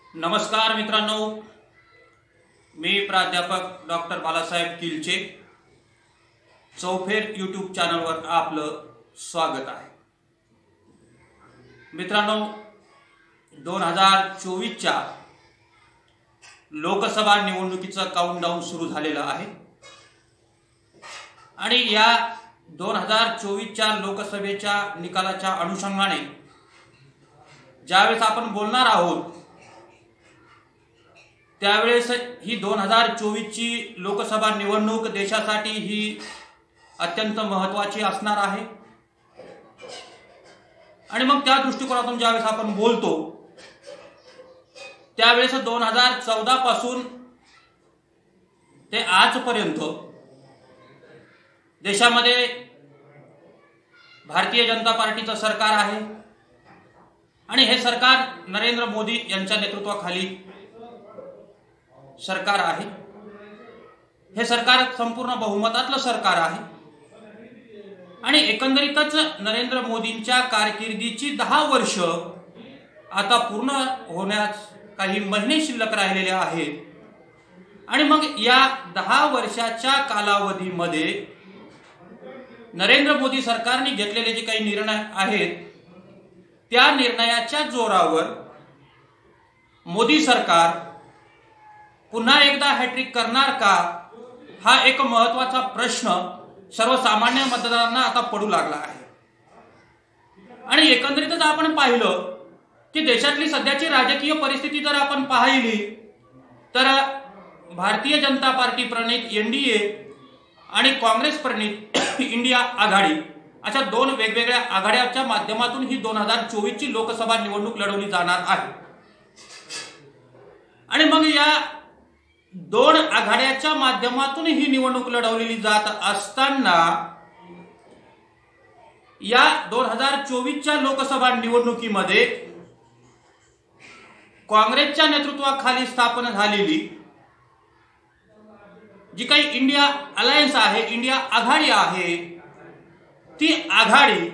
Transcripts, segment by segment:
नमस्कार मित्रांनो, मी प्राध्यापक डॉक्टर बालासाहेब किलचे चौफेर यूट्यूब चॅनलवर आपलं स्वागत आहे। मित्रांनो, 2024च्या लोकसभा निवडणुकीचा काउंटडाऊन सुरू झालेला आहे आणि या 2024च्या लोकसभेच्या निकालाच्या अनुषंगाने ज्यावेळेस आपण बोलणार आहोत त्यावेळेस ही 2024ची लोकसभा निवडणूक देशासाठी ही अत्यंत महत्त्वाची असणार आहे आणि मग त्या दृष्टिकोनातून ज्यावेळेस आपण बोलतो त्यावेळेस 2014 पासून ते आजपर्यंत देशामध्ये भारतीय जनता पार्टीचं सरकार आहे आणि हे सरकार नरेंद्र मोदी यांच्या नेतृत्वाखाली सरकार आहे। हे सरकार संपूर्ण बहुमतातलं सरकार आहे आणि एकंदरीतच नरेंद्र मोदींच्या कारकिर्दीची 10 वर्ष आता पूर्ण होण्यास काही महिने शिल्लक राहिलेले आहेत आणि मग या 10 वर्षाच्या कालावधीमध्ये नरेंद्र मोदी सरकारने घेतलेले जे काही निर्णय आहेत त्या निर्णयाच्या जोरावर मोदी सरकार पुन्हा एकदा हॅट्रिक करणार का, हा एक महत्त्वाचा प्रश्न सर्वसामान्य मतदारांना आता पडू लागला आहे। आणि एकंदरीतच आपण पाहिलं की देशातली सध्याची राजकीय परिस्थिती जर आपण पाहिली तर भारतीय जनता पार्टी प्रणित एनडीए आणि काँग्रेस प्रणित इंडिया आघाडी अशा दोन वेगवेगळ्या आघाड्यांच्या माध्यमातून ही 2024ची लोकसभा निवडणूक लढवली जाणार आहे आणि मग या दोन आघाड्याच्या माध्यमातून ही निवडणूक लढवलेली जात असताना या 2024च्या लोकसभा निवडणुकीमध्ये काँग्रेसच्या नेतृत्वाखाली स्थापन झालेली जी काही इंडिया अलायन्स आहे, इंडिया आघाडी आहे, ती आघाडी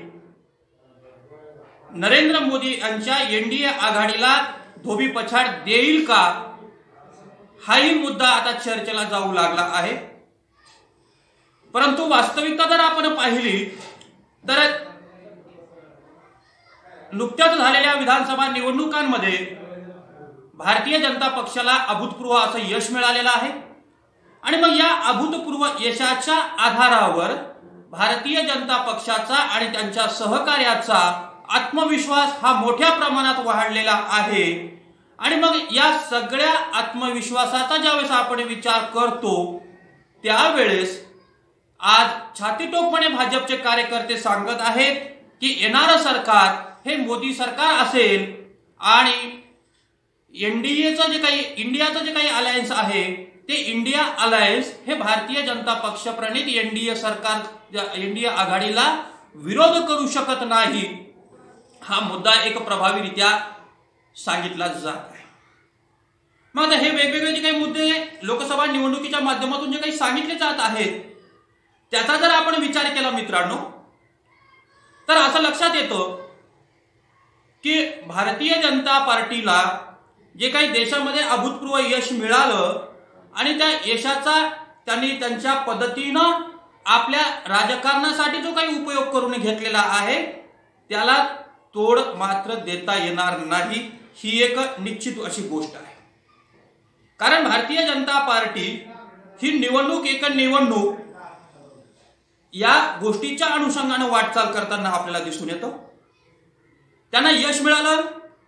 नरेंद्र मोदी यांच्या एनडीए आघाडीला धोबी पछाड देईल का, हाही मुद्दा आता चर्चेला जाऊ लागला आहे। परंतु वास्तविकता जर आपण पाहिली तर नुकत्याच झालेल्या विधानसभा निवडणुकांमध्ये भारतीय जनता पक्षाला अभूतपूर्व असं यश मिळालेलं आहे आणि मग या अभूतपूर्व यशाच्या आधारावर भारतीय जनता पक्षाचा आणि त्यांच्या सहकार्याचा आत्मविश्वास हा मोठ्या प्रमाणात वाढलेला आहे आणि मग या सगळ्या आत्मविश्वासाचा ज्यावेळेस आपण विचार करतो त्यावेळेस आज छातीटोकपणे भाजपचे कार्यकर्ते सांगत आहेत की येणारं सरकार हे मोदी सरकार असेल आणि एनडीएचं जे काही इंडियाचं जे काही अलायन्स आहे ते इंडिया अलायन्स हे भारतीय जनता पक्ष प्रणित एनडीए सरकार एनडीए आघाडीला विरोध करू शकत नाही, हा मुद्दा एक प्रभावीरित्या सांगितला जात आहे। मग हे वेगवेगळे जे काही मुद्दे लोकसभा निवडणुकीच्या माध्यमातून जे काही सांगितले जात आहेत त्याचा जर आपण विचार केला मित्रांनो तर असं लक्षात येतं की भारतीय जनता पार्टीला जे काही देशामध्ये अभूतपूर्व यश मिळालं आणि त्या यशाचा त्यांनी त्यांच्या पद्धतीनं आपल्या राजकारणासाठी जो काही उपयोग करून घेतलेला आहे त्याला तोड मात्र देता येणार नाही, ही एक निश्चित अशी गोष्ट आहे। कारण भारतीय जनता पार्टी ही निवडणूक एक निवडणूक या गोष्टीच्या अनुषंगाने वाटचाल करताना आपल्याला दिसून येतं। त्यांना यश मिळालं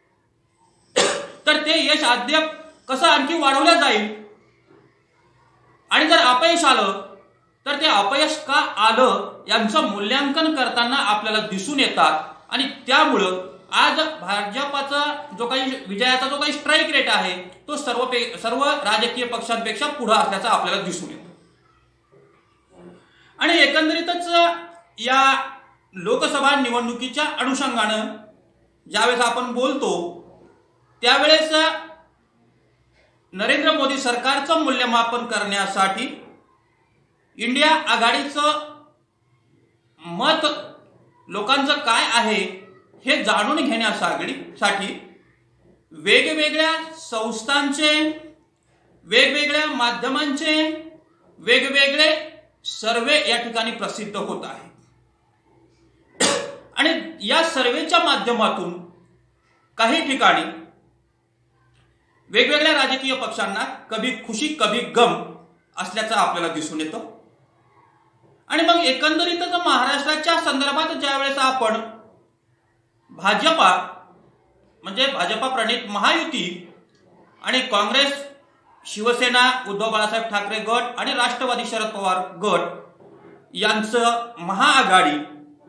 तर ते यश अद्याप कसं आणखी वाढवलं जाईल आणि जर अपयश आलं तर ते अपयश का आलं यांचं मूल्यांकन करताना आपल्याला दिसून येतात आणि त्यामुळं आज भाजपचा जो काही विजयाचा जो काही स्ट्राईक रेट आहे तो सर्व राजकीय पक्षांपेक्षा पुढे असल्याचं आपल्याला दिसून येतं आणि एकंदरीतच या लोकसभा निवडणुकीच्या अनुषंगानं ज्यावेळेस आपण बोलतो त्यावेळेस नरेंद्र मोदी सरकारचं मूल्यमापन करण्यासाठी इंडिया आघाडीचं मत लोकांचं काय आहे हे जाणून घेण्यासाठी वेगवेगळ्या संस्थांचे, वेगवेगळ्या माध्यमांचे वेगवेगळे सर्वे या ठिकाणी प्रसिद्ध होत आहेत आणि या सर्वेच्या माध्यमातून काही ठिकाणी वेगवेगळ्या राजकीय पक्षांना कभी खुशी कभी गम असल्याचं आपल्याला दिसून येतं। आणि मग एकंदरीतच महाराष्ट्राच्या संदर्भात ज्यावेळेस आपण भाजपा म्हणजे भाजपा प्रणित महायुती आणि काँग्रेस, शिवसेना, उद्धव बाळासाहेब ठाकरे गट आणि राष्ट्रवादी शरद पवार गट यांचं महाआघाडी,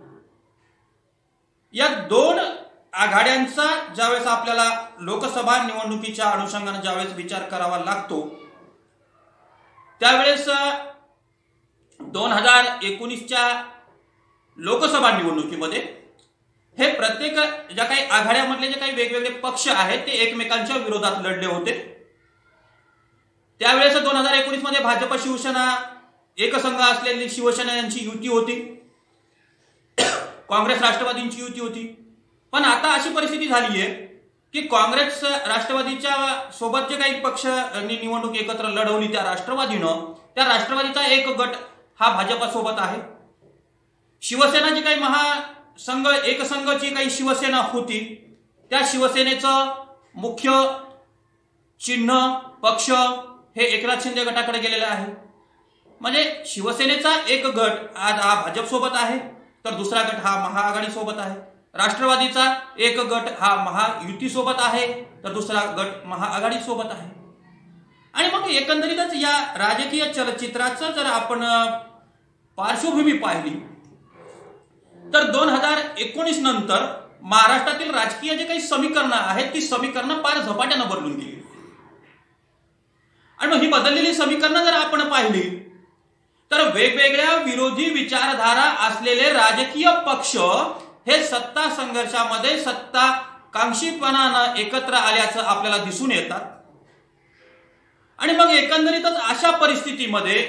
या दोन आघाड्यांचा ज्यावेळेस आपल्याला लोकसभा निवडणुकीच्या अनुषंगाने ज्यावेळेस विचार करावा लागतो त्यावेळेस 2019च्या लोकसभा निवडणुकीमध्ये हे प्रत्येक ज्या काही आघाड्यामधले जे काही वेगवेगळे पक्ष आहेत ते एकमेकांच्या विरोधात लढले होते। त्यावेळेस 2019 मध्ये भाजप शिवसेना एकसंघ असलेली शिवसेना यांची युती होती, काँग्रेस राष्ट्रवादींची युती होती। पण आता अशी परिस्थिती झाली आहे की काँग्रेस राष्ट्रवादीच्या सोबत जे काही पक्ष निवडणूक एकत्र लढवली त्या राष्ट्रवादीचा एक गट हा भाजपसोबत आहे। शिवसेना जी काही महासंघ एकसंघची काही शिवसेना होती त्या शिवसेनेचं मुख्य चिन्ह पक्ष हे एकनाथ शिंदे गटाकडे गेलेलं आहे। म्हणजे शिवसेनेचा एक गट आज हा भाजप सोबत आहे तर दुसरा गट हा महाआघाडी सोबत आहे, राष्ट्रवादीचा एक गट हा महायुती सोबत आहे तर दुसरा गट महाआघाडी सोबत आहे। आणि मग एकंदरीतच या राजकीय चलचित्राचं जर आपण पार्श्वभूमी पाहिली तर 2019 नंतर महाराष्ट्रातील राजकीय जे काही समीकरणं आहेत ती समीकरणं फार झपाट्यानं बदलून गेली आणि मग ही बदललेली समीकरणं जर आपण पाहिली तर वेगवेगळ्या विरोधी विचारधारा असलेले राजकीय पक्ष हे सत्ता संघर्षामध्ये सत्ताकांक्षीपणानं एकत्र आल्याचं आपल्याला दिसून येतात। आणि मग एकंदरीतच अशा परिस्थितीमध्ये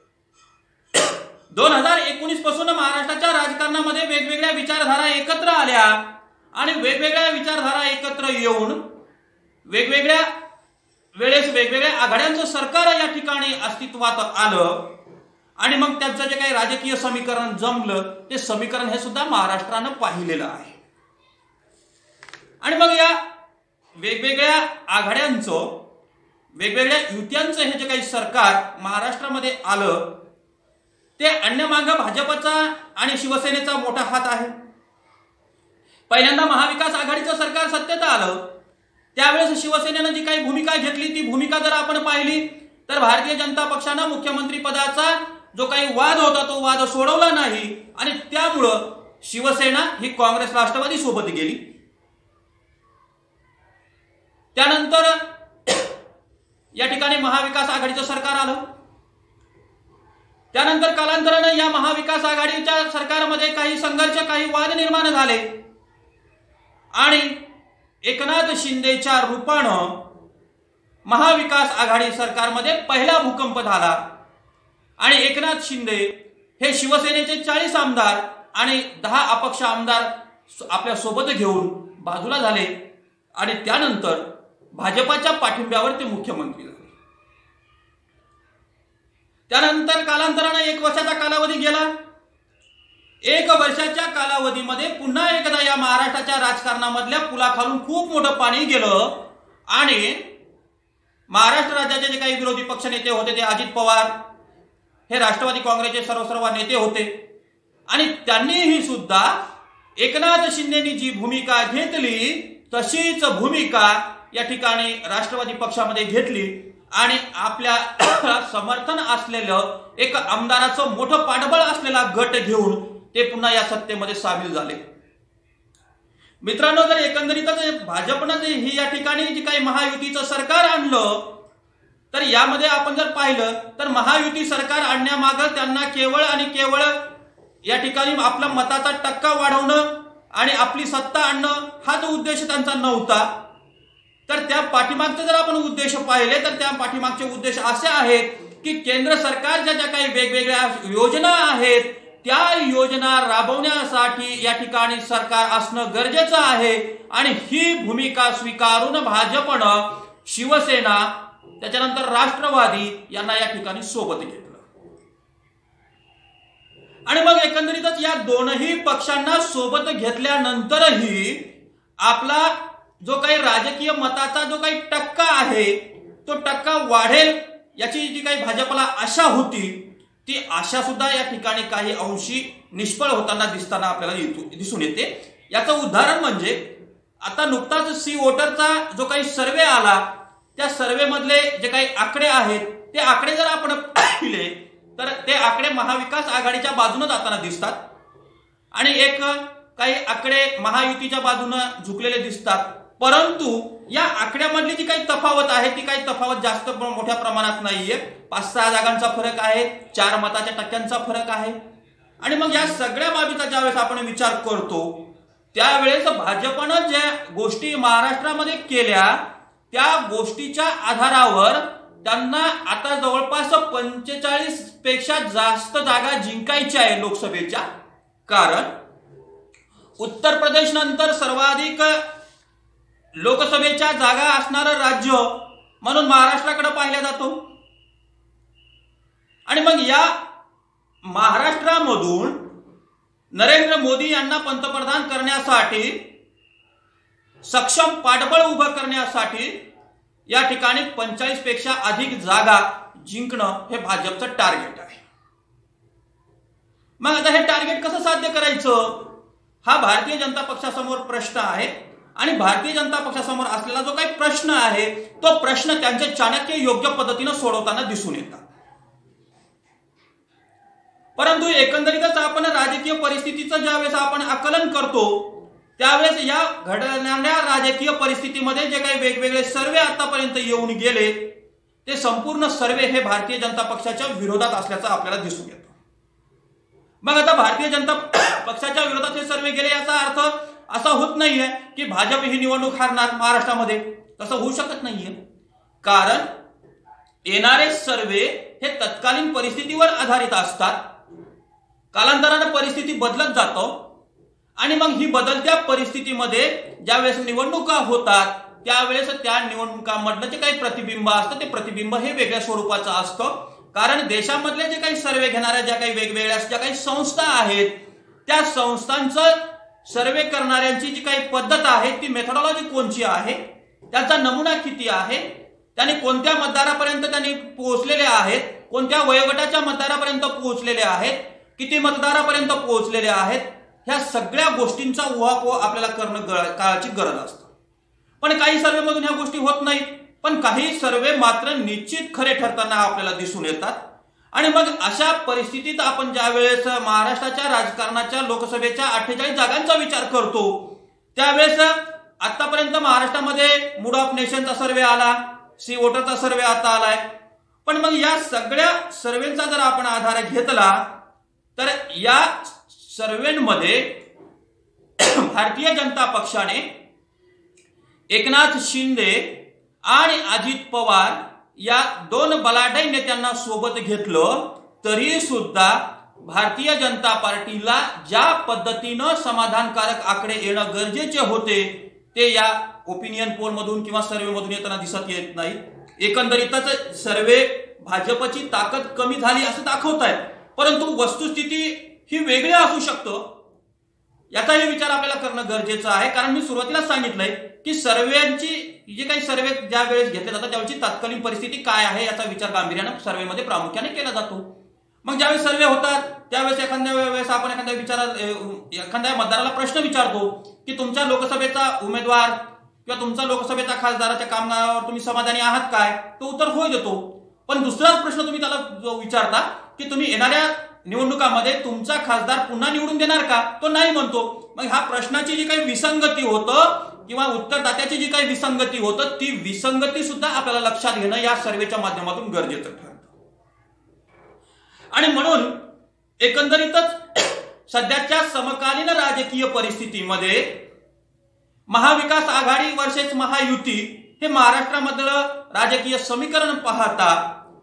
2019 पासून महाराष्ट्राच्या राजकारणामध्ये वेगवेगळ्या विचारधारा एकत्र आल्या आणि वेगवेगळ्या विचारधारा एकत्र येऊन वेगवेगळ्या वेळेस वेगवेगळ्या आघाड्यांचं सरकार या ठिकाणी अस्तित्वात आलं आणि मग त्यांचं जे काही राजकीय समीकरण जमलं ते समीकरण हे सुद्धा महाराष्ट्रानं पाहिलेलं आहे। आणि मग या वेगवेगळ्या आघाड्यांचं वेगवेगळ्या युत्यांचं हे जे काही सरकार महाराष्ट्रामध्ये आलं ते अन्यमागं भाजपचा आणि शिवसेनेचा मोठा हात आहे। पहिल्यांदा महाविकास आघाडीचं सरकार सत्तेत आलं त्यावेळेस शिवसेनेनं जी काही भूमिका घेतली ती भूमिका जर आपण पाहिली तर भारतीय जनता पक्षानं मुख्यमंत्री पदाचा जो काही वाद होता तो वाद सोडवला नाही आणि त्यामुळं शिवसेना ही काँग्रेस राष्ट्रवादी सोबत गेली। त्यानंतर या ठिकाणी महाविकास आघाडीचं सरकार आलं। त्यानंतर कालांतराने या महाविकास आघाडीच्या सरकारमध्ये काही संघर्ष काही वाद निर्माण झाले आणि एकनाथ शिंदेच्या रूपानं महाविकास आघाडी सरकारमध्ये पहिला भूकंप झाला आणि एकनाथ शिंदे हे शिवसेनेचे 40 आमदार आणि 10 अपक्ष आमदार आपल्या सोबत घेऊन बाजूला झाले आणि त्यानंतर भाजपाच्या पाठिंब्यावर ते मुख्यमंत्री झाले। त्यानंतर कालांतराने 1 वर्षाचा कालावधी गेला। 1 वर्षाच्या कालावधीमध्ये पुन्हा एकदा या महाराष्ट्राच्या राजकारणामधल्या पुलाखालून खूप मोठं पाणी गेलं आणि महाराष्ट्र राज्याचे जे काही विरोधी पक्षनेते होते ते अजित पवार हे राष्ट्रवादी काँग्रेसचे सर्व नेते होते आणि त्यांनीही सुद्धा एकनाथ शिंदेनी जी भूमिका घेतली तशीच भूमिका या ठिकाणी राष्ट्रवादी पक्षामध्ये घेतली आणि आपल्या समर्थन असलेलं एक आमदाराचं मोठं पाठबळ असलेला गट घेऊन ते पुन्हा या सत्तेमध्ये सामील झाले। मित्रांनो, जर एकंदरीतच भाजपनं ही या ठिकाणी जी काही महायुतीचं सरकार आणलं तर यामध्ये आपण जर पाहिलं तर महायुती सरकार आणण्यामागं त्यांना केवळ आणि केवळ या ठिकाणी आपला मताचा टक्का वाढवणं आणि आपली सत्ता आणणं हा जो उद्देश त्यांचा नव्हता। तर त्या पाठीमागचे जर आपण उद्देश पाहिले तर त्या पाठीमागचे उद्देश असे आहेत की केंद्र सरकारच्या ज्या काही वेगवेगळ्या योजना आहेत त्या योजना राबवण्यासाठी या ठिकाणी सरकार असणं गरजेचं आहे आणि ही भूमिका स्वीकारून भाजपनं शिवसेना त्याच्यानंतर राष्ट्रवादी यांना या ठिकाणी सोबत घेतलं आणि मग एकंदरीतच या दोनही पक्षांना सोबत घेतल्यानंतरही आपला जो काही राजकीय मताचा जो काही टक्का आहे तो टक्का वाढेल याची जी काही भाजपला आशा होती ती आशा सुद्धा या ठिकाणी काही अंशी निष्फळ होताना दिसताना आपल्याला दिसून येते। याचं उदाहरण म्हणजे आता नुकताच सी वोटरचा जो काही सर्वे आला त्या सर्वे मधले जे काही आकडे आहेत ते आकडे जर आपण पाहिले तर ते आकडे महाविकास आघाडीच्या बाजूने जाताना दिसतात आणि एक काही आकडे महायुतीच्या बाजूने झुकलेले दिसतात। परंतु या आकड्यामधली जी काही तफावत आहे ती काही तफावत जास्त मोठ्या प्रमाणात नाहीये। 5-6 जागांचा फरक आहे, 4 मताच्या टक्क्यांचा फरक आहे आणि मग या सगळ्या बाबीचा ज्यावेळेस आपण विचार करतो त्यावेळेस भाजपनं ज्या गोष्टी महाराष्ट्रामध्ये केल्या त्या गोष्टीच्या आधारावर त्यांना आता जवळपास 45 पेक्षा जास्त जागा जिंकायच्या आहे लोकसभेच्या। कारण उत्तर प्रदेश नंतर सर्वाधिक लोकसभेच्या जागा असणारं राज्य म्हणून महाराष्ट्राकडे पाहिलं जातो आणि मग या महाराष्ट्रामधून नरेंद्र मोदी यांना पंतप्रधान करण्यासाठी सक्षम पाठबळ उभं करण्यासाठी या ठिकाणी 45 पेक्षा अधिक जागा जिंकणं हे भाजपचं टार्गेट आहे। मग आता हे टार्गेट कसं साध्य करायचं हा भारतीय जनता पक्षासमोर प्रश्न आहे आणि भारतीय जनता पक्षासमोर असलेला जो काही प्रश्न आहे तो प्रश्न त्यांचे चाणक्य योग्य पद्धतीने सोडवताना दिसून येतात। परंतु एकंदरीतच आपण राजकीय परिस्थितीचं ज्यावेळेस आपण आकलन करतो त्यावेळेस या घडणाऱ्या राजकीय परिस्थितीमध्ये जे काही वेगवेगळे सर्वे आतापर्यंत येऊन गेले ते संपूर्ण सर्वे हे भारतीय जनता पक्षाच्या विरोधात असल्याचं आपल्याला दिसून येतं। मग आता भारतीय जनता पक्षाच्या विरोधात हे सर्वे गेले याचा अर्थ असा होत नाहीये की भाजप ही निवडणूक हारणार महाराष्ट्रामध्ये, तसं होऊ शकत नाहीये। कारण येणारे सर्वे हे तत्कालीन परिस्थितीवर आधारित असतात, कालांतराने परिस्थिती बदलत जातो आणि मग ही बदलत्या परिस्थितीमध्ये ज्यावेळेस निवडणुका होतात त्यावेळेस त्या निवडणुकांमधलं जे काही प्रतिबिंब असतं ते प्रतिबिंब हे वेगळ्या स्वरूपाचं असतं। कारण देशामधले जे काही सर्वे घेणाऱ्या ज्या काही वेगवेगळ्या ज्या काही संस्था आहेत त्या संस्थांचं सर्वे करणाऱ्यांची जी काही पद्धत आहे ती मेथोडॉलॉजी कोणची आहे, त्याचा नमुना किती आहे, त्यांनी कोणत्या मतदारापर्यंत त्यांनी पोहोचलेले आहेत, कोणत्या वयोगटाच्या मतदारापर्यंत पोहोचलेले आहेत, किती मतदारापर्यंत पोहोचलेले आहेत, ह्या सगळ्या गोष्टींचा उहापोह आपल्याला करणं काळाची गरज असते। पण काही सर्वे मधून ह्या गोष्टी होत नाहीत, पण काही सर्वे मात्र निश्चित खरे ठरताना आपल्याला दिसून येतात आणि मग अशा परिस्थितीत आपण ज्यावेळेस महाराष्ट्राच्या राजकारणाच्या लोकसभेच्या 48 जागांचा विचार करतो त्यावेळेस आतापर्यंत महाराष्ट्रामध्ये मूड ऑफ नेशनचा सर्वे आला, सी वोटरचा सर्वे आता आलाय, पण मग या सगळ्या सर्वेचा जर आपण आधार घेतला तर या सर्वेमध्ये भारतीय जनता पक्षाने एकनाथ शिंदे आणि अजित पवार या 2 बलाढ्य नेत्यांना सोबत घेतलं तरी सुद्धा भारतीय जनता पार्टीला ज्या पद्धतीनं समाधानकारक आकडे येणं गरजेचे होते ते या ओपिनियन पोल मधून किंवा सर्वे मधून येताना दिसत येत नाही। एकंदरीतच सर्वे भाजपची ताकद कमी झाली असं दाखवतायत, परंतु वस्तुस्थिती ही वेगळी असू शकतं याचाही विचार आपल्याला करणं गरजेचं आहे। कारण मी सुरुवातीला सांगितलंय की सर्वेची जे काही सर्वे ज्या वेळेस घेतले जातात त्यावेळची तत्कालीन परिस्थिती काय आहे याचा विचार गांभीर्याने सर्वेमध्ये प्रामुख्याने केला जातो। मग ज्यावेळेस सर्वे होतात त्यावेळेस एखाद्या वेळेस आपण एखाद्या मतदाराला प्रश्न विचारतो की तुमच्या लोकसभेचा उमेदवार किंवा तुमचा लोकसभेचा खासदाराच्या कामकाजावर तुम्ही समाधानी आहात काय, तो उत्तर होय देतो। पण दुसराच प्रश्न तुम्ही त्याला विचारता की तुम्ही येणाऱ्या निवडणुकामध्ये तुमचा खासदार पुन्हा निवडून देणार का, तो नाही म्हणतो। मग ह्या प्रश्नाची जी काही विसंगती होतं किंवा उत्तरदात्याची जी काही विसंगती होतं ती विसंगती सुद्धा आपल्याला लक्षात घेणं या सर्वेच्या माध्यमातून गरजेचं ठरतं। आणि म्हणून एकंदरीतच सध्याच्या समकालीन राजकीय परिस्थितीमध्ये महाविकास आघाडी वर्सेस महायुती हे महाराष्ट्रामधलं राजकीय समीकरण पाहता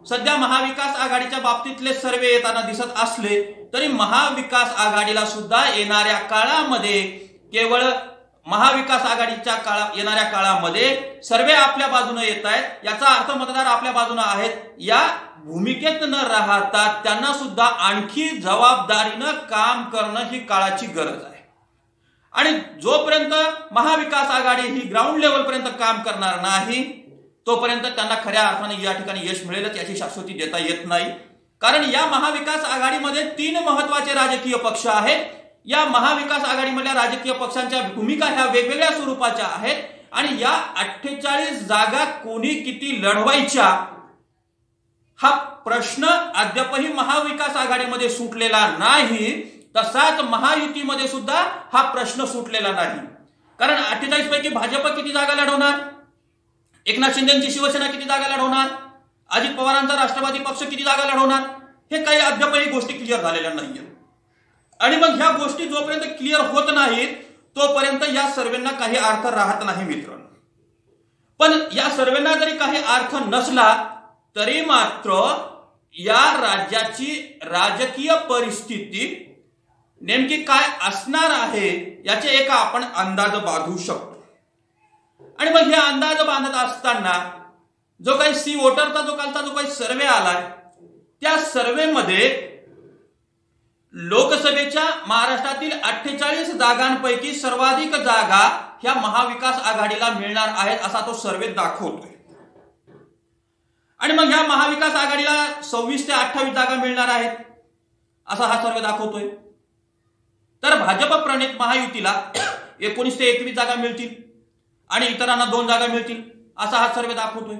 सध्या महाविकास आघाडीच्या बाबतीतले सर्वे येताना दिसत असले तरी महाविकास आघाडीला सुद्धा येणाऱ्या काळामध्ये केवळ महाविकास आघाडीच्या येणाऱ्या काळामध्ये सर्वे आपल्या बाजूने येत आहेत, याचा अर्थ मतदार आपल्या बाजूने आहेत, या भूमिकेत न राहता त्यांना सुद्धा आणखी जबाबदारीनं काम करणं ही काळाची गरज आहे. आणि जोपर्यंत महाविकास आघाडी ही ग्राउंड लेवल पर्यंत काम करणार नाही तोपर्यंत त्यांना खऱ्या अर्थाने या ठिकाणी यश मिळेलच याची शाश्वती देता येत नाही. कारण या महाविकास आघाडीमध्ये 3 महत्वाचे राजकीय पक्ष आहेत. या महाविकास आघाडीमधल्या राजकीय पक्षांच्या भूमिका ह्या वेगवेगळ्या स्वरूपाच्या आहेत आणि या 48 जागा कोणी किती लढवायच्या हा प्रश्न अद्यापही महाविकास आघाडीमध्ये सुटलेला नाही. तसाच महायुतीमध्ये सुद्धा हा प्रश्न सुटलेला नाही. कारण 48 पैकी भाजप किती जागा लढवणार, एकनाथ शिंदेची शिवसेना किती जागा लढवणार, अजित पवारांचा राष्ट्रवादी पक्ष किती जागा लढवणार, हे काही अद्यापही गोष्टी क्लिअर झालेल्या नाहीये. आणि मग ह्या गोष्टी जोपर्यंत क्लिअर होत नाहीत तोपर्यंत या सर्वेंना काही अर्थ राहत नाही मित्रांनो. पण या सर्वेंना जरी काही अर्थ नसला तरी मात्र या राज्याची राजकीय परिस्थिती नेमकी काय असणार आहे याचे एक आपण अंदाज बांधू शकतो. आणि मग हे अंदाज बांधत असताना जो काही सी वोटरचा जो कालचा जो काही सर्वे आलाय त्या सर्वेमध्ये लोकसभेच्या महाराष्ट्रातील 48 जागांपैकी सर्वाधिक जागा ह्या महाविकास आघाडीला मिळणार आहेत असा तो सर्वे दाखवतोय. आणि मग ह्या महाविकास आघाडीला 26 ते 28 जागा मिळणार आहेत असा हा सर्वे दाखवतोय. तर भाजप प्रणित महायुतीला 19 ते 21 जागा मिळतील आणि इतरांना 2 जागा मिळतील असा हा सर्वे दाखवतोय.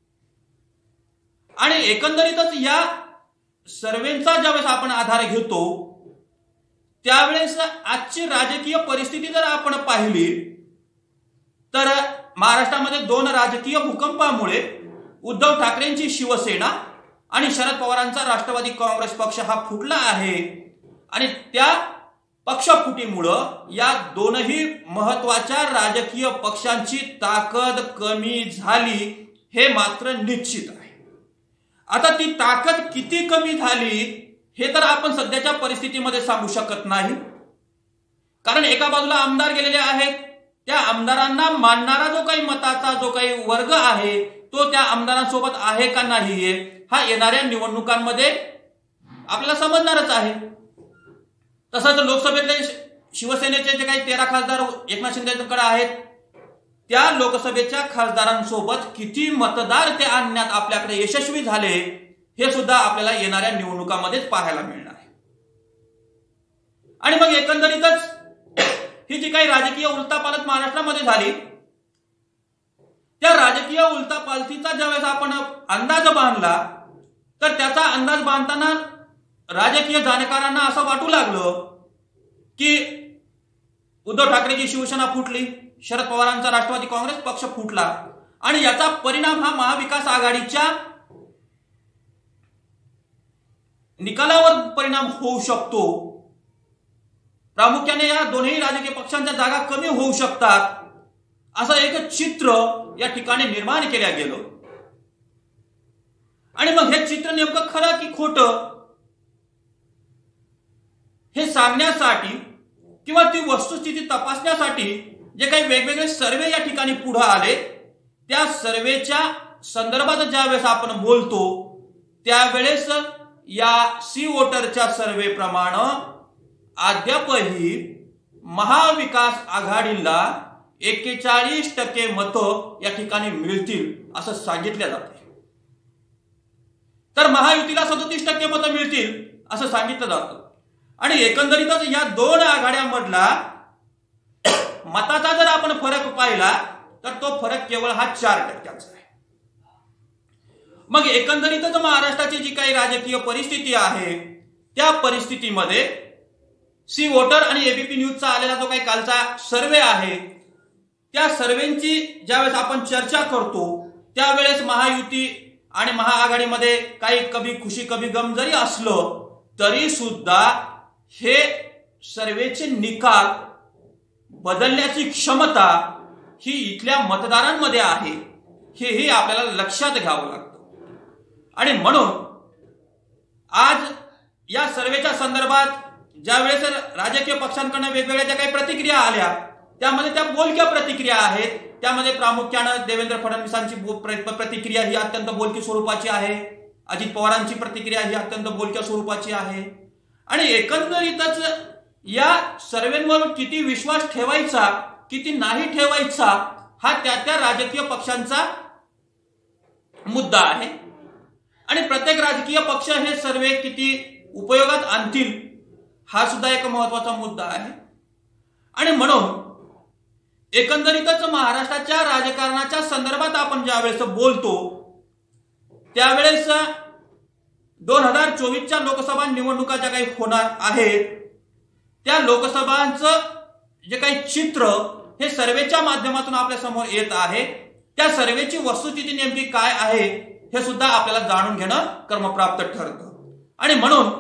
आणि एकंदरीतच या सर्वेचा ज्यावेळेस आपण आधार घेतो त्यावेळेस आजची राजकीय परिस्थिती जर आपण पाहिली तर महाराष्ट्रामध्ये 2 राजकीय भूकंपामुळे उद्धव ठाकरेंची शिवसेना आणि शरद पवारांचा राष्ट्रवादी काँग्रेस पक्ष हा फुटला आहे. आणि त्या पक्षफुटीमुळं या दोनही महत्वाच्या राजकीय पक्षांची ताकद कमी झाली हे मात्र निश्चित आहे. आता ती ताकद किती कमी झाली हे तर आपण सध्याच्या परिस्थितीमध्ये सांगू शकत नाही. कारण एका बाजूला आमदार गेलेले आहेत, त्या आमदारांना मानणारा जो काही मताचा जो काही वर्ग आहे तो त्या आमदारांसोबत आहे का नाहीये हा येणाऱ्या निवडणुकांमध्ये आपल्याला समजणारच आहे. तसंच लोकसभेतले शिवसेनेचे जे काही 13 खासदार एकनाथ शिंदेकडे आहेत त्या लोकसभेच्या खासदारांसोबत किती मतदार ते आणण्यात आपल्याकडे यशस्वी झाले हे सुद्धा आपल्याला येणाऱ्या निवडणुकांमध्येच पाहायला मिळणार आहे. आणि मग एकंदरीतच ही जी काही राजकीय उलथापालथ महाराष्ट्रामध्ये झाली त्या राजकीय उलथापालथीचा ज्यावेळेस आपण अंदाज बांधला तर त्याचा अंदाज बांधताना राजकीय जाणकारांना असं वाटू लागलं की उद्धव ठाकरेची शिवसेना फुटली, शरद पवारांचा राष्ट्रवादी काँग्रेस पक्ष फुटला आणि याचा परिणाम हा महाविकास आघाडीच्या निकालावर परिणाम होऊ शकतो. प्रामुख्याने या दोन्ही राजकीय पक्षांच्या जागा कमी होऊ शकतात असं एक चित्र या ठिकाणी निर्माण केलं गेलं. आणि मग हे चित्र नेमकं खरं की खोटं हे सांगण्यासाठी किंवा ती वस्तुस्थिती तपासण्यासाठी जे काही वेगवेगळे सर्वे या ठिकाणी पुढे आले त्या सर्वेच्या संदर्भात ज्यावेळेस आपण बोलतो त्यावेळेस या सी वोटरच्या सर्वे प्रमाणे अद्यापही महाविकास आघाडीला 41% मतं या ठिकाणी मिळतील असं सांगितलं जाते. तर महायुतीला 37% मतं मिळतील असं सांगितलं जातं. आणि एकंदरीतच या 2 आघाड्यांमधला मताचा जर आपण फरक पाहिला तर तो फरक केवळ हा 4%चा आहे. मग एकंदरीतच महाराष्ट्राची जी काही राजकीय परिस्थिती आहे त्या परिस्थितीमध्ये सी वोटर आणि एबीपी न्यूजचा आलेला जो काही कालचा सर्वे आहे त्या सर्वेची ज्यावेळेस आपण चर्चा करतो त्यावेळेस महायुती आणि महाआघाडीमध्ये काही कभी खुशी कभी गम जरी असलं तरी सुद्धा हे सर्वेचे निकाल बदलण्याची क्षमता ही इथल्या मतदारांमध्ये आहे हेही आपल्याला लक्षात घ्यावं लागतं. आणि म्हणून आज या सर्वेच्या संदर्भात ज्यावेळेस राजकीय पक्षांकडून वेगवेगळ्या ज्या काही प्रतिक्रिया आल्या त्यामध्ये त्या बोलक्या प्रतिक्रिया आहेत. त्यामध्ये प्रामुख्यानं देवेंद्र फडणवीसांची प्रतिक्रिया ही अत्यंत बोलकी स्वरूपाची आहे. अजित पवारांची प्रतिक्रिया ही अत्यंत बोलक्या स्वरूपाची आहे. आणि एकंदरीतच या सर्वेंवर किती विश्वास ठेवायचा किती नाही ठेवायचा हा त्या राजकीय पक्षांचा मुद्दा आहे. आणि प्रत्येक राजकीय पक्ष हे सर्वे किती उपयोगात आणतील हा सुद्धा एक महत्वाचा मुद्दा आहे. आणि म्हणून एकंदरीतच महाराष्ट्राच्या राजकारणाच्या संदर्भात आपण ज्यावेळेस बोलतो त्यावेळेस 2024च्या लोकसभा निवडणुका ज्या काही होणार आहेत त्या लोकसभांचं जे काही चित्र हे सर्वेच्या माध्यमातून आपल्या समोर येत आहे. त्या सर्वेची वस्तुस्थिती नेमकी काय आहे हे सुद्धा आपल्याला जाणून घेणं क्रमप्राप्त ठरतं. आणि म्हणून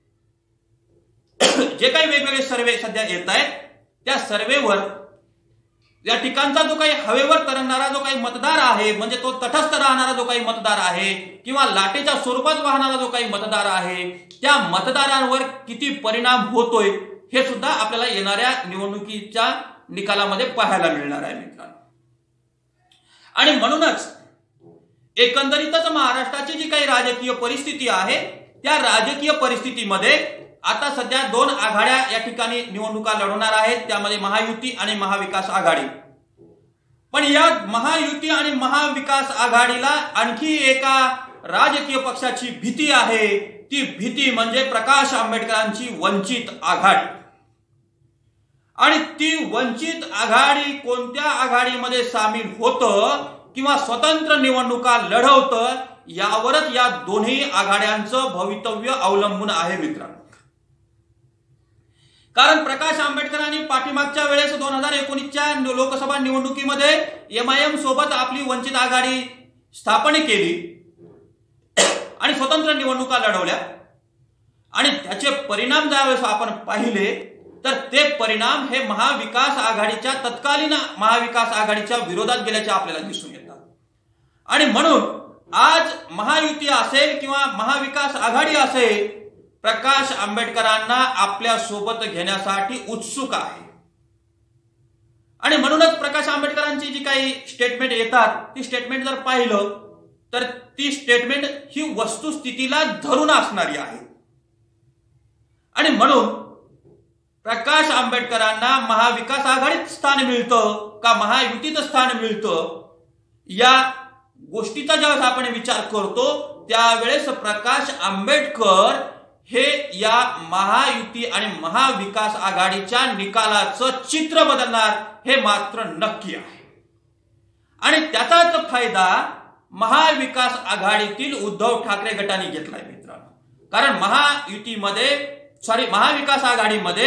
जे काही वेगवेगळे सर्वे सध्या येत आहेत त्या सर्वेवर या ठिकाणचा जो काही हवेवर तरंगणारा जो काही मतदार आहे म्हणजे तो तटस्थ राहणारा जो काही मतदार आहे किंवा लाटेच्या स्वरूपात वाहणारा जो काही मतदार आहे त्या मतदारांवर किती परिणाम होतोय हे सुद्धा आपल्याला येणाऱ्या निवडणुकीच्या निकालामध्ये पाहायला मिळणार आहे मित्रांनो. आणि म्हणूनच एकंदरीतच महाराष्ट्राची जी काही राजकीय परिस्थिती आहे त्या राजकीय परिस्थितीमध्ये आता सध्या 2 आघाड्या या ठिकाणी निवडणुका लढवणार आहेत. त्यामध्ये महायुती आणि महाविकास आघाडी. पण या महायुती आणि महाविकास आघाडीला आणखी एका राजकीय पक्षाची भीती आहे. ती भीती म्हणजे प्रकाश आंबेडकरांची वंचित आघाडी. आणि ती वंचित आघाडी कोणत्या आघाडीमध्ये सामील होतं किंवा स्वतंत्र निवडणुका लढवतं यावरच या दोन्ही आघाड्यांचं भवितव्य अवलंबून आहे मित्रांनो. कारण प्रकाश आंबेडकरांनी पाठीमागच्या वेळेस 2019च्या लोकसभा निवडणुकीमध्ये एमआयएम सोबत आपली वंचित आघाडी स्थापन केली आणि स्वतंत्र निवडणुका लढवल्या. आणि त्याचे परिणाम ज्यावेळेस आपण पाहिले तर ते परिणाम हे महाविकास आघाडीच्या तत्कालीन महाविकास आघाडीच्या विरोधात गेल्याचे आपल्याला दिसून येतात. आणि म्हणून आज महायुती असेल किंवा महाविकास आघाडी असेल प्रकाश आंबेडकरांना आपल्या सोबत घेण्यासाठी उत्सुक आहे. आणि म्हणूनच प्रकाश आंबेडकरांची जी काही स्टेटमेंट येतात ती स्टेटमेंट जर पाहिलं तर ती स्टेटमेंट ही वस्तुस्थितीला धरून असणारी आहे. आणि म्हणून प्रकाश आंबेडकरांना महाविकास आघाडीत स्थान मिळतं का महायुतीत स्थान मिळतं या गोष्टीचा ज्यावेळेस आपण विचार करतो त्यावेळेस प्रकाश आंबेडकर हे या महायुती आणि महाविकास आघाडीच्या निकालाचं चित्र बदलणार हे मात्र नक्की आहे. आणि त्याचाच फायदा महाविकास आघाडीतील उद्धव ठाकरे गटाने घेतलाय मित्रांनो. कारण महाविकास आघाडीमध्ये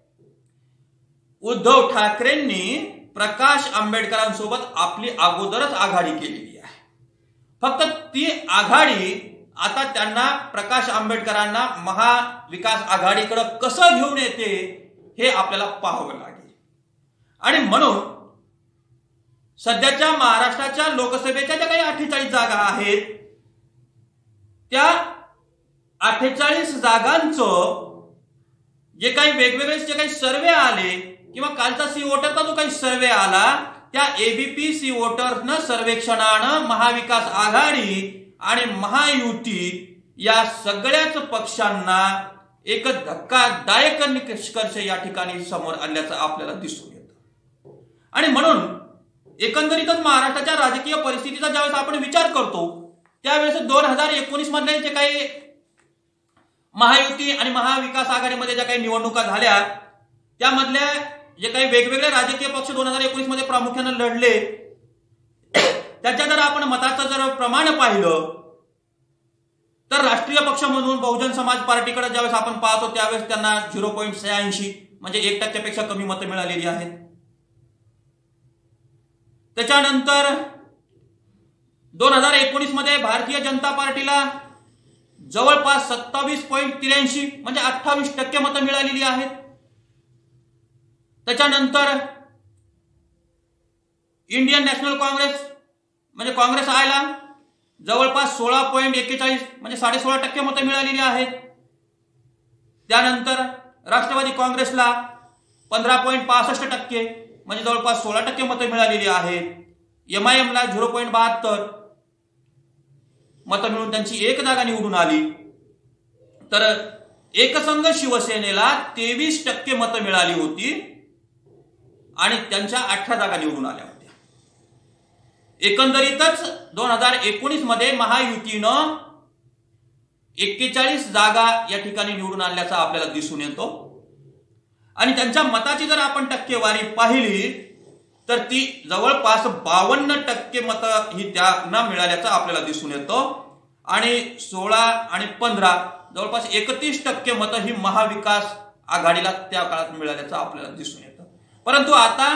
उद्धव ठाकरेंनी प्रकाश आंबेडकरांसोबत आपली अगोदरच आघाडी केलेली आहे. फक्त ती आघाडी आता त्यांना प्रकाश आंबेडकरांना महाविकास आघाडीकडे कसं घेऊन येते हे आपल्याला पाहावं लागेल. आणि म्हणून सध्याच्या महाराष्ट्राच्या लोकसभेच्या ज्या काही 48 जागा आहेत त्या 48 जागांचं जे काही वेगवेगळे जे काही सर्वे आले किंवा कालचा सी वोटरचा जो काही सर्वे आला त्या एबीपी सी वोटरनं सर्वेक्षणानं महाविकास आघाडी आणि महायुती या सगळ्याच पक्षांना एक धक्कादायक निष्कर्ष या ठिकाणी समोर आल्याचं आपल्याला दिसून येतं. आणि म्हणून एकंदरीतच महाराष्ट्राच्या राजकीय परिस्थितीचा ज्यावेळेस आपण विचार करतो त्यावेळेस 2019 मधले जे काही महायुती आणि महाविकास आघाडीमध्ये ज्या काही निवडणुका झाल्या त्यामधल्या जे काही वेगवेगळे राजकीय पक्ष 2019 मध्ये प्रामुख्याने लढले त्याच्या जर आपण मताचं जर प्रमाण पाहिलं तर राष्ट्रीय पक्ष म्हणून बहुजन समाज पार्टीकडे ज्यावेळेस आपण पाहतो त्यावेळेस त्यांना 0.86 म्हणजे 1% पेक्षा कमी मतं मिळालेली आहेत. त्याच्यानंतर 2019 मध्ये भारतीय जनता पार्टीला जवळपास 27.83 म्हणजे 28% मतं मिळालेली आहेत. त्याच्यानंतर इंडियन नॅशनल काँग्रेस म्हणजे काँग्रेस आयला जवळपास 16.41 म्हणजे 16.5% मतं मिळालेली आहेत. त्यानंतर राष्ट्रवादी काँग्रेसला 15.65% म्हणजे जवळपास 16% मतं मिळालेली आहेत. MIM ला 0.72 मतं मिळून त्यांची एक जागा निवडून आली. तर एकसंघ शिवसेनेला 23% मतं मिळाली होती आणि त्यांच्या 18 जागा निवडून आल्या होत्या. एकंदरीतच 2019 मध्ये महायुतीनं 41 जागा या ठिकाणी निवडून आणल्याचा आपल्याला दिसून येतो. आणि त्यांच्या मताची जर आपण टक्केवारी पाहिली तर ती जवळपास 52% मतं ही त्यांना मिळाल्याचं आपल्याला दिसून येतं. आणि 16 आणि 15 जवळपास 31% मतं ही महाविकास आघाडीला त्या काळात मिळाल्याचं आपल्याला दिसून येतं. परंतु आता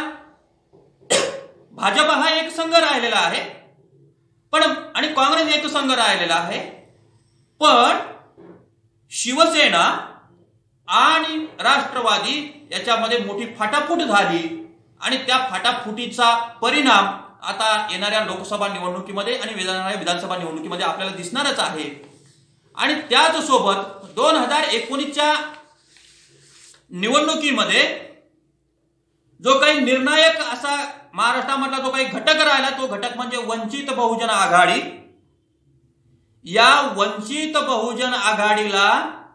भाजप हा एक संघ राहिलेला आहे पण आणि काँग्रेस एक संघ राहिलेला आहे. पण शिवसेना आणि राष्ट्रवादी याच्यामध्ये मोठी फाटाफूट झाली आणि त्या फाटाफुटीचा परिणाम आता येणाऱ्या लोकसभा निवडणुकीमध्ये आणि विधानसभा निवडणुकीमध्ये आपल्याला दिसणारच आहे. आणि त्याच सोबत 2019च्या निवडणुकीमध्ये जो काही निर्णायक असा महाराष्ट्रामधला जो काही घटक राहिला तो घटक म्हणजे वंचित बहुजन आघाडी. या वंचित बहुजन आघाडीला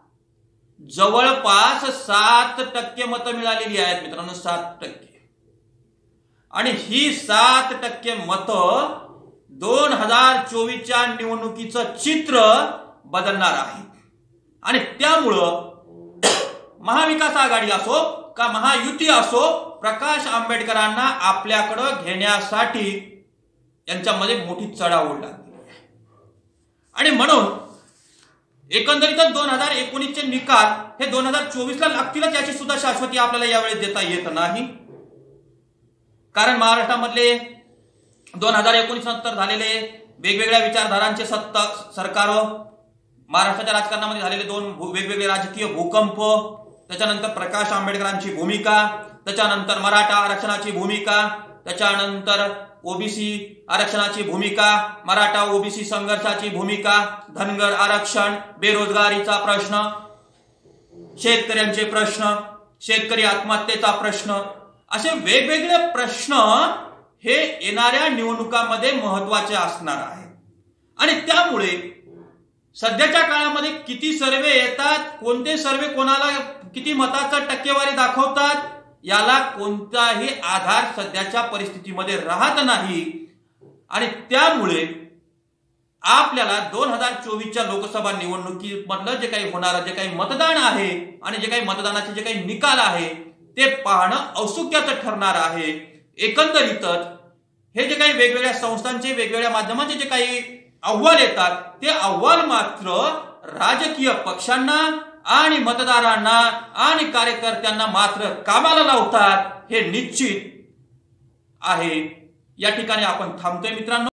जवळपास 7% मतं मिळालेली आहेत मित्रांनो, 7%. आणि ही 7% मतं 2024च्या निवडणुकीचं चित्र बदलणार आहे. आणि त्यामुळं महाविकास आघाडी असो का महायुती असो प्रकाश आंबेडकरांना आपल्याकडं घेण्यासाठी यांच्यामध्ये मोठी चढाओढ लागली आहे. आणि म्हणून एकंदरीतच 2019चे निकाल हे 2024ला लागतीलच याची सुद्धा शाश्वती आपल्याला यावेळी देता येत नाही. कारण महाराष्ट्रामधले 2019 नंतर झालेले वेगवेगळ्या विचारधारांचे सरकार, महाराष्ट्राच्या राजकारणामध्ये झालेले 2 वेगवेगळे राजकीय भूकंप, त्याच्यानंतर प्रकाश आंबेडकरांची भूमिका, त्याच्यानंतर मराठा आरक्षणाची भूमिका, त्याच्यानंतर ओबीसी आरक्षणाची भूमिका, मराठा ओबीसी संघर्षाची भूमिका, धनगर आरक्षण, बेरोजगारीचा प्रश्न, शेतकऱ्यांचे प्रश्न, शेतकरी आत्महत्येचा प्रश्न, असे वेगवेगळे प्रश्न हे येणाऱ्या निवडणुकांमध्ये महत्वाचे असणार आहे. आणि त्यामुळे सध्याच्या काळामध्ये किती सर्वे येतात, कोणते सर्वे कोणाला किती मताचा टक्केवारी दाखवतात याला कोणताही आधार सध्याच्या परिस्थितीमध्ये राहत नाही. आणि त्यामुळे आपल्याला 2024च्या लोकसभा निवडणुकीमधलं जे काही होणारं जे काही मतदान आहे आणि जे काही मतदानाचे जे काही निकाल आहे ते पाहणं औत्सुक्याचं ठरणार आहे. एकंदरीतच हे जे काही वेगवेगळ्या संस्थांचे वेगवेगळ्या माध्यमांचे जे काही अहवाल येतात ते अहवाल मात्र राजकीय पक्षांना आणि मतदारांना आणि कार्यकर्त्यांना मात्र कामाला लावतात हे निश्चित आहे. या ठिकाणी आपण थांबतोय मित्रांनो.